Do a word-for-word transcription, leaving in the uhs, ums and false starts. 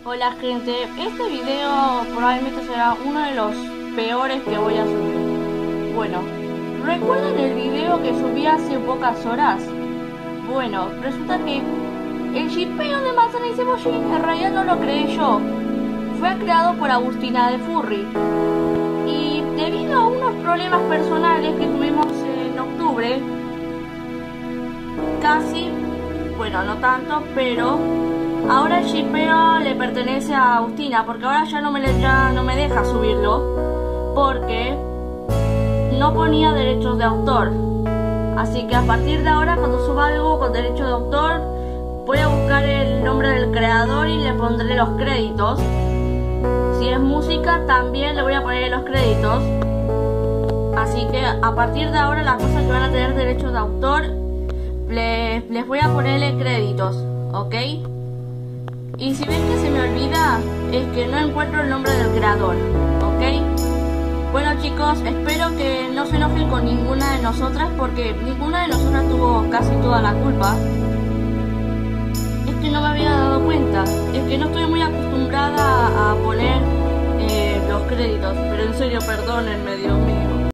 Hola gente, este video probablemente será uno de los peores que voy a subir. Bueno, ¿recuerdan el video que subí hace pocas horas? Bueno, resulta que el shippeo de manzana y cebollín en realidad no lo creé yo. Fue creado por Agustina de Furry. Y debido a unos problemas personales que tuvimos en octubre, casi, bueno, no tanto, pero ahora el shippeo le pertenece a Agustina, porque ahora ya no me, le, ya no me deja subirlo, porque no ponía derechos de autor. Así que a partir de ahora, cuando suba algo con derecho de autor, voy a buscar el nombre del creador y le pondré los créditos. Si es música, también le voy a poner los créditos. Así que a partir de ahora, las cosas que van a tener derechos de autor, les, les voy a ponerle créditos, ¿ok? Y si ven que se me olvida, es que no encuentro el nombre del creador, ¿ok? Bueno chicos, espero que no se enojen con ninguna de nosotras, porque ninguna de nosotras tuvo casi toda la culpa. Es que no me había dado cuenta, es que no estoy muy acostumbrada a poner eh, los créditos, pero en serio, perdónenme, Dios mío.